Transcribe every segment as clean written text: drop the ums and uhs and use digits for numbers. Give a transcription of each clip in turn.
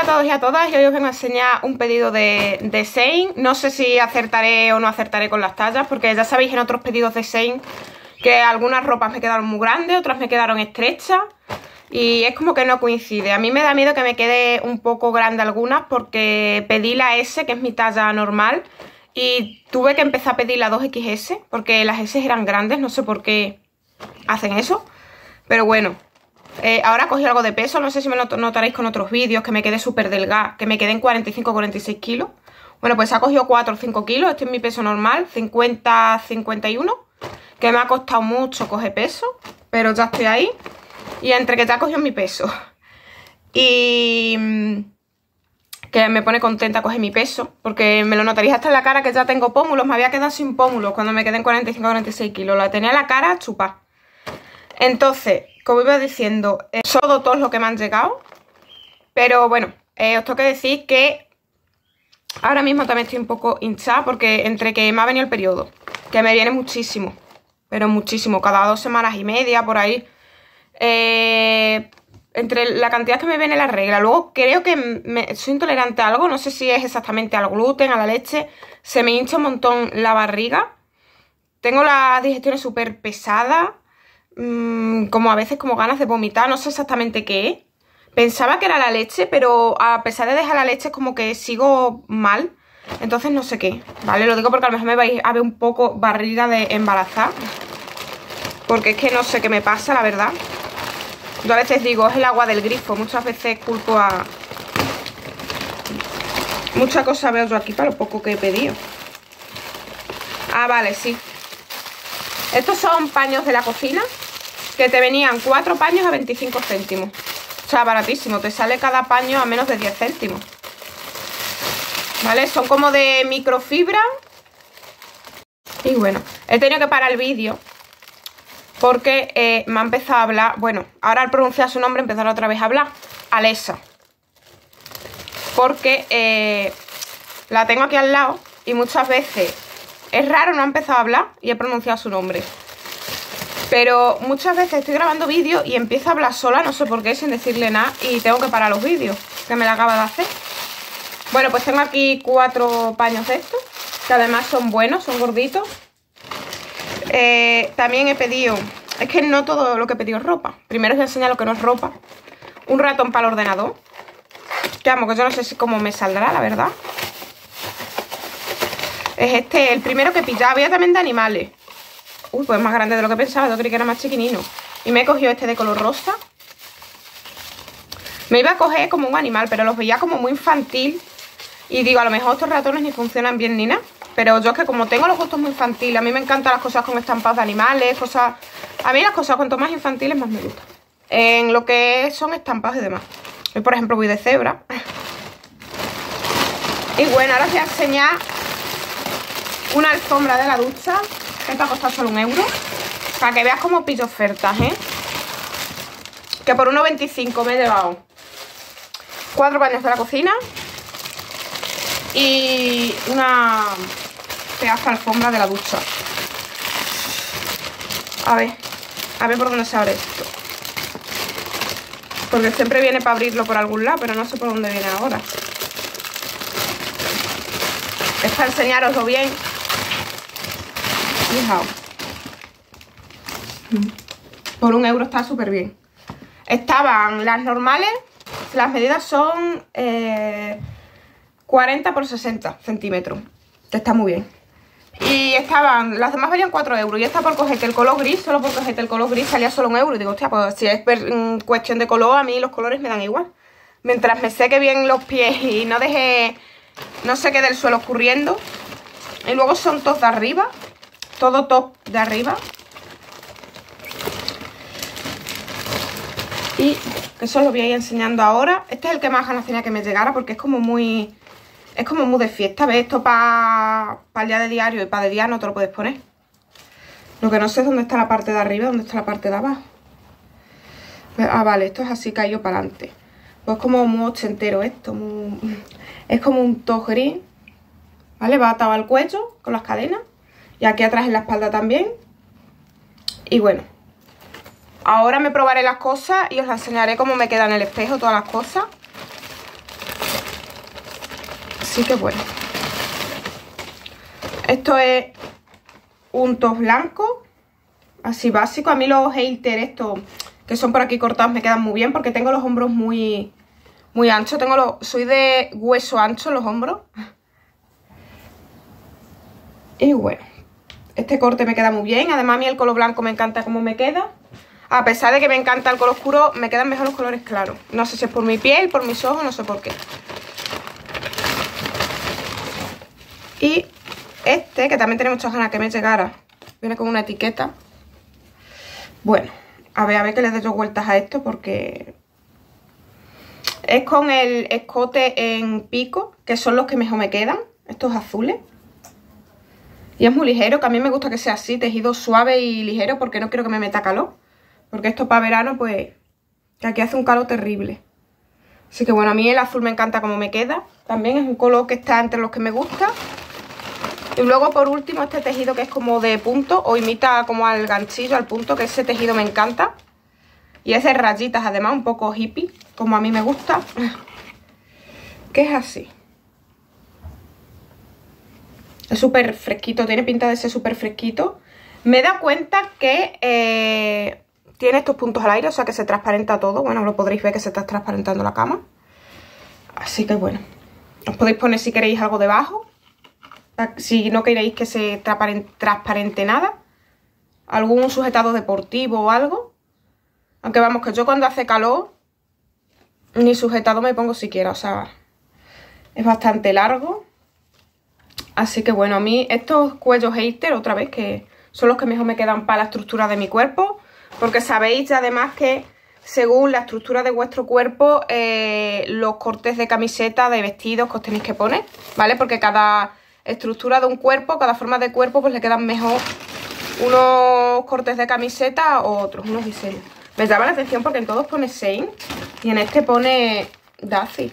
todos y a todas, y hoy os vengo a enseñar un pedido de Shein. No sé si acertaré o no acertaré con las tallas, porque ya sabéis en otros pedidos de Shein que algunas ropas me quedaron muy grandes, otras me quedaron estrechas y es como que no coincide. A mí me da miedo que me quede un poco grande algunas porque pedí la S, que es mi talla normal, y tuve que empezar a pedir la 2XS porque las S eran grandes, no sé por qué hacen eso, pero bueno. Ahora cogí algo de peso, no sé si me lo notaréis con otros vídeos, que me quedé súper delgada, que me quedé en 45 o 46 kilos. Bueno, pues ha cogido 4 o 5 kilos, este es mi peso normal, 50-51, que me ha costado mucho coger peso, pero ya estoy ahí. Y entre que ya ha cogido mi peso y que me pone contenta coger mi peso, porque me lo notaréis hasta en la cara que ya tengo pómulos, me había quedado sin pómulos cuando me quedé en 45 o 46 kilos, la tenía la cara chupada. Entonces, como iba diciendo, son todos los que me han llegado. Pero bueno, os tengo que decir que ahora mismo también estoy un poco hinchada porque entre que me ha venido el periodo, que me viene muchísimo, pero muchísimo, cada 2 semanas y media, por ahí. Entre la cantidad que me viene la regla, luego creo que soy intolerante a algo, no sé si es exactamente al gluten, a la leche, se me hincha un montón la barriga, tengo las digestiones súper pesadas. Como a veces como ganas de vomitar, no sé exactamente qué es. Pensaba que era la leche, pero a pesar de dejar la leche es como que sigo mal. Entonces no sé qué, ¿vale? Lo digo porque a lo mejor me vais a ver un poco barriga de embarazada, porque es que no sé qué me pasa, la verdad. Yo a veces digo, es el agua del grifo. Muchas veces culpo a... Muchas cosas veo yo aquí para lo poco que he pedido. Ah, vale, sí. Estos son paños de la cocina, que te venían 4 paños a 25 céntimos. O sea, baratísimo. Te sale cada paño a menos de 10 céntimos. ¿Vale? Son como de microfibra. Y bueno, he tenido que parar el vídeo porque me ha empezado a hablar. Bueno, ahora al pronunciar su nombre empezará otra vez a hablar. Alexa. Porque la tengo aquí al lado y muchas veces es raro, no ha empezado a hablar y he pronunciado su nombre. Pero muchas veces estoy grabando vídeos y empiezo a hablar sola, no sé por qué, sin decirle nada, y tengo que parar los vídeos, que me la acaba de hacer. Bueno, pues tengo aquí 4 paños de estos, que además son buenos, son gorditos. También he pedido, es que no todo lo que he pedido es ropa. Primero os voy a enseñar lo que no es ropa. Un ratón para el ordenador, que vamos, que yo no sé si cómo me saldrá, la verdad. Es este, el primero que he pillado. Había también de animales. Uy, pues es más grande de lo que pensaba. Yo creí que era más chiquinino. Y me he cogido este de color rosa. Me iba a coger como un animal, pero los veía como muy infantil. Y digo, a lo mejor estos ratones ni funcionan bien ni nada. Pero yo es que como tengo los gustos muy infantiles, a mí me encantan las cosas con estampados de animales, cosas... A mí las cosas cuanto más infantiles más me gustan. En lo que son estampados y demás. Yo, por ejemplo, voy de cebra. Y bueno, ahora os voy a enseñar una alfombra de la ducha. Esta ha costado solo 1 euro. Para que veas cómo pillo ofertas, ¿eh? Que por 1,25 me he llevado 4 paños de la cocina y una pedazo de alfombra de la ducha. A ver por dónde se abre esto. Porque siempre viene para abrirlo por algún lado, pero no sé por dónde viene ahora. Es para enseñaroslo bien. Fijaos. Por 1 euro está súper bien. Estaban las normales, las medidas son 40 por 60 centímetros. Está muy bien. Y estaban, las demás valían 4 euros. Y esta por cogerte el color gris, solo por cogerte el color gris salía solo 1 euro. Y digo, hostia, pues si es cuestión de color, a mí los colores me dan igual. Mientras me seque bien los pies y no se quede el suelo escurriendo. Y luego son tops de arriba. Todo top de arriba. Y eso lo voy a ir enseñando ahora. Este es el que más ganas tenía que me llegara porque es como muy... Es como muy de fiesta, ¿ves? Esto para el día de diario y para de día no te lo puedes poner. Lo que no sé es dónde está la parte de arriba, dónde está la parte de abajo. Ah, vale, esto es así caído para adelante. Pues como muy ochentero esto. Es como un top gris. ¿Vale? Va atado al cuello con las cadenas. Y aquí atrás en la espalda también. Y bueno. Ahora me probaré las cosas y os las enseñaré cómo me quedan en el espejo todas las cosas. Así que bueno. Esto es un top blanco, así básico. A mí los halter estos que son por aquí cortados me quedan muy bien porque tengo los hombros muy anchos. Soy de hueso ancho los hombros. Y bueno, este corte me queda muy bien. Además a mí el color blanco me encanta cómo me queda. A pesar de que me encanta el color oscuro, me quedan mejor los colores claros. No sé si es por mi piel, por mis ojos, no sé por qué. Y este, que también tenía muchas ganas que me llegara, viene con una etiqueta. Bueno, a ver que le dé yo vueltas a esto porque es con el escote en pico, que son los que mejor me quedan, estos azules. Y es muy ligero, que a mí me gusta que sea así, tejido suave y ligero, porque no quiero que me meta calor. Porque esto para verano, pues, que aquí hace un calor terrible. Así que bueno, a mí el azul me encanta cómo me queda. También es un color que está entre los que me gusta. Y luego por último este tejido que es como de punto, o imita como al ganchillo, al punto, que ese tejido me encanta. Y es de rayitas además, un poco hippie, como a mí me gusta. Que es así. Es súper fresquito, tiene pinta de ser súper fresquito. Me he dado cuenta que tiene estos puntos al aire, o sea que se transparenta todo. Bueno, lo podréis ver que se está transparentando la cama. Así que bueno, os podéis poner si queréis algo debajo. Si no queréis que se transparente nada. Algún sujetado deportivo o algo. Aunque vamos, que yo cuando hace calor ni sujetado me pongo siquiera, o sea, es bastante largo. Así que bueno, a mí estos cuellos halter, otra vez, que son los que mejor me quedan para la estructura de mi cuerpo. Porque sabéis además que según la estructura de vuestro cuerpo, los cortes de camiseta, de vestidos que os tenéis que poner, ¿vale? Porque cada estructura de un cuerpo, cada forma de cuerpo, pues le quedan mejor unos cortes de camiseta o otros, unos diseños. Me llama la atención porque en todos pone Shane y en este pone Daisy.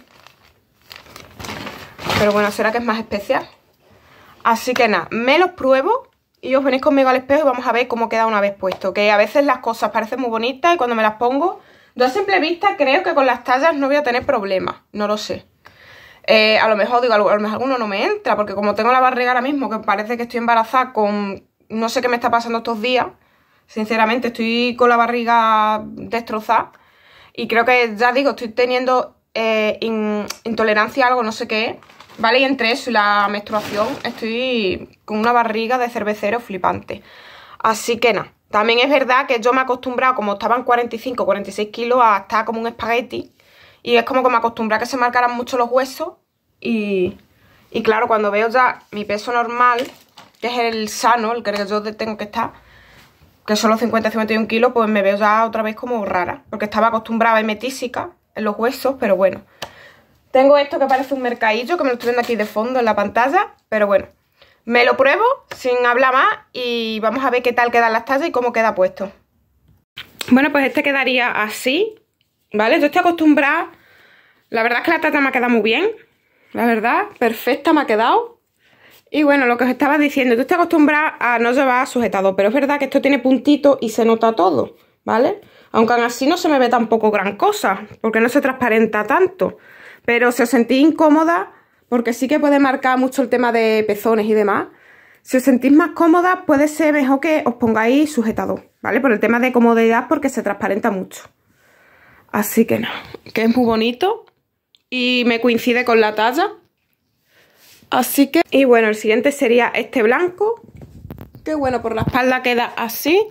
Pero bueno, será que es más especial. Así que nada, me los pruebo y os venís conmigo al espejo y vamos a ver cómo queda una vez puesto. Que a veces las cosas parecen muy bonitas y cuando me las pongo, yo a simple vista creo que con las tallas no voy a tener problemas. No lo sé. A lo mejor, digo, a lo mejor alguno no me entra, porque como tengo la barriga ahora mismo, que parece que estoy embarazada con... No sé qué me está pasando estos días. Sinceramente, estoy con la barriga destrozada. Y creo que, ya digo, estoy teniendo intolerancia a algo, no sé qué es. ¿Vale? Y entre eso y la menstruación estoy con una barriga de cervecero flipante. Así que nada. También es verdad que yo me he acostumbrado, como estaban 45, 46 kilos, a estar como un espagueti. Y es como que me acostumbré a que se marcaran mucho los huesos. Y claro, cuando veo ya mi peso normal, que es el sano, el que yo tengo que estar, que son los 50-51 kilos, pues me veo ya otra vez como rara. Porque estaba acostumbrada a irme tísica en los huesos, pero bueno. Tengo esto que parece un mercadillo, que me lo estoy viendo aquí de fondo en la pantalla. Pero bueno, me lo pruebo sin hablar más y vamos a ver qué tal quedan las tallas y cómo queda puesto. Bueno, pues este quedaría así, ¿vale? Yo estoy acostumbrada. La verdad es que la talla me ha quedado muy bien. La verdad, perfecta me ha quedado. Y bueno, lo que os estaba diciendo, yo estoy acostumbrada a no llevar sujetador, pero es verdad que esto tiene puntitos y se nota todo, ¿vale? Aunque aún así no se me ve tampoco gran cosa, porque no se transparenta tanto. Pero si os sentís incómoda, porque sí que puede marcar mucho el tema de pezones y demás, si os sentís más cómoda, puede ser mejor que os pongáis sujetador, ¿vale? Por el tema de comodidad, porque se transparenta mucho. Así que no, que es muy bonito y me coincide con la talla. Así que, y bueno, el siguiente sería este blanco, que bueno, por la espalda queda así.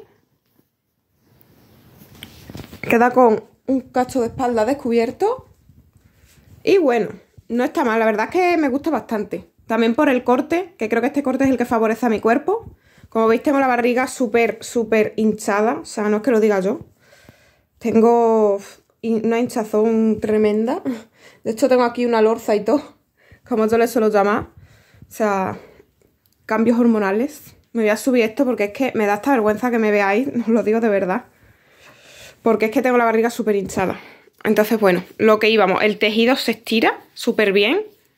Queda con un cacho de espalda descubierto. Y bueno, no está mal, la verdad es que me gusta bastante. También por el corte, que creo que este corte es el que favorece a mi cuerpo. Como veis tengo la barriga súper hinchada, o sea, no es que lo diga yo. Tengo una hinchazón tremenda. De hecho tengo aquí una lorza y todo, como yo le suelo llamar. O sea, cambios hormonales. Me voy a subir esto porque es que me da esta vergüenza que me veáis, os lo digo de verdad. Porque es que tengo la barriga súper hinchada. Entonces, bueno, lo que íbamos, el tejido se estira súper bien.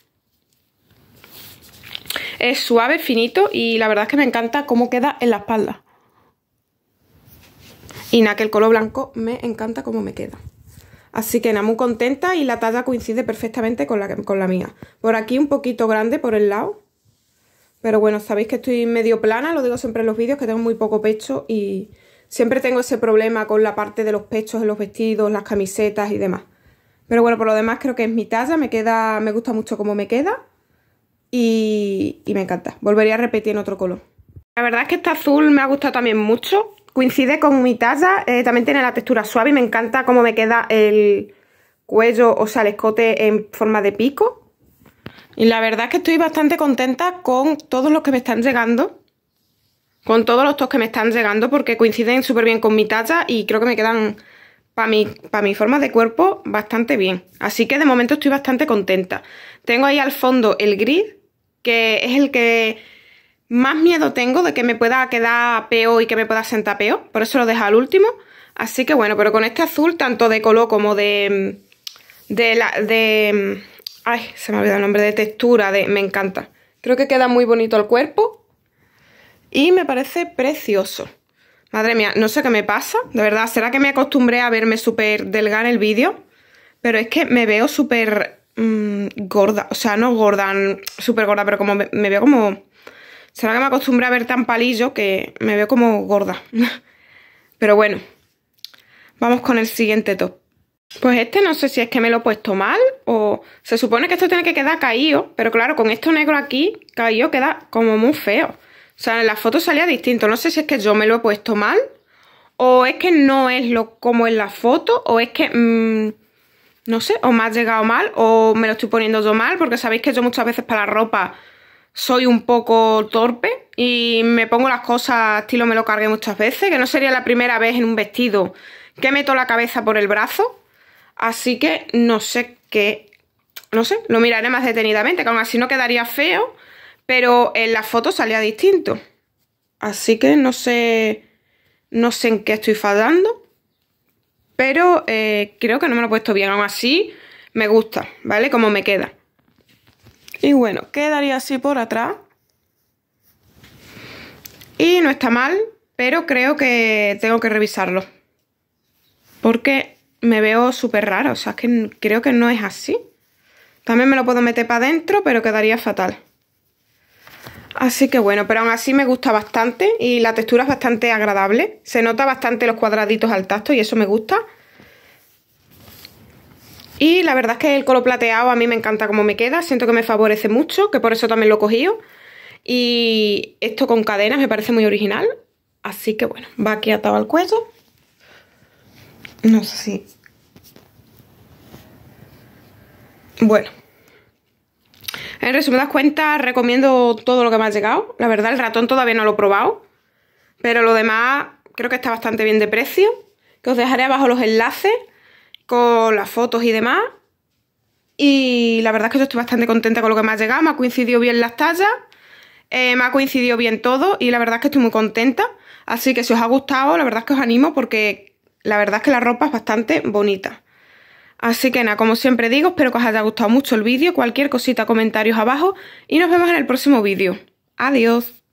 Es suave, finito y la verdad es que me encanta cómo queda en la espalda. Y nada, que el color blanco me encanta cómo me queda. Así que nada, muy contenta y la talla coincide perfectamente con la mía. Por aquí un poquito grande por el lado. Pero bueno, sabéis que estoy medio plana, lo digo siempre en los vídeos, que tengo muy poco pecho y siempre tengo ese problema con la parte de los pechos en los vestidos, las camisetas y demás. Pero bueno, por lo demás creo que es mi talla, me gusta mucho cómo me queda y me encanta. Volvería a repetir en otro color. La verdad es que este azul me ha gustado también mucho. Coincide con mi talla, también tiene la textura suave y me encanta cómo me queda el cuello, o sea, el escote en forma de pico. Y la verdad es que estoy bastante contenta con todos los que me están llegando. Con todos los tops que me están llegando porque coinciden súper bien con mi talla y creo que me quedan, para mi forma de cuerpo, bastante bien. Así que de momento estoy bastante contenta. Tengo ahí al fondo el gris, que es el que más miedo tengo de que me pueda quedar peor y que me pueda sentar peor. Por eso lo dejo al último. Así que bueno, pero con este azul, tanto de color como ay, se me ha olvidado el nombre, de textura, me encanta. Creo que queda muy bonito el cuerpo y me parece precioso. Madre mía, no sé qué me pasa, de verdad. ¿Será que me acostumbré a verme súper delgada en el vídeo? Pero es que me veo súper gorda. O sea, no gorda, súper gorda, pero como me veo como... ¿Será que me acostumbré a ver tan palillo que me veo como gorda? Pero bueno, vamos con el siguiente top. Pues este no sé si es que me lo he puesto mal o... Se supone que esto tiene que quedar caído, pero claro, con esto negro aquí, caído queda como muy feo. O sea, en la foto salía distinto. No sé si es que yo me lo he puesto mal o es que no es como en la foto o es que... no sé, o me ha llegado mal o me lo estoy poniendo yo mal, porque sabéis que yo muchas veces para la ropa soy un poco torpe y me pongo las cosas estilo me lo cargué muchas veces, que no sería la primera vez en un vestido que meto la cabeza por el brazo. Así que no sé qué... No sé, lo miraré más detenidamente, que aún así no quedaría feo, pero en la foto salía distinto. Así que no sé en qué estoy fallando, pero creo que no me lo he puesto bien. Aún así me gusta, ¿vale? Como me queda. Y bueno, quedaría así por atrás. Y no está mal, pero creo que tengo que revisarlo. Porque me veo súper rara, o sea, es que creo que no es así. También me lo puedo meter para adentro, pero quedaría fatal. Así que bueno, pero aún así me gusta bastante y la textura es bastante agradable. Se nota bastante los cuadraditos al tacto y eso me gusta. Y la verdad es que el color plateado a mí me encanta cómo me queda. Siento que me favorece mucho, que por eso también lo he cogido. Y esto con cadenas me parece muy original. Así que bueno, va aquí atado al cuello. No sé si... Bueno. En resumidas cuentas, recomiendo todo lo que me ha llegado. La verdad, el ratón todavía no lo he probado. Pero lo demás creo que está bastante bien de precio. Que os dejaré abajo los enlaces con las fotos y demás. Y la verdad es que yo estoy bastante contenta con lo que me ha llegado. Me ha coincidido bien las tallas. Me ha coincidido bien todo. Y la verdad es que estoy muy contenta. Así que si os ha gustado, la verdad es que os animo porque la verdad es que la ropa es bastante bonita. Así que nada, como siempre digo, espero que os haya gustado mucho el vídeo. Cualquier cosita, comentarios abajo. Y nos vemos en el próximo vídeo. Adiós.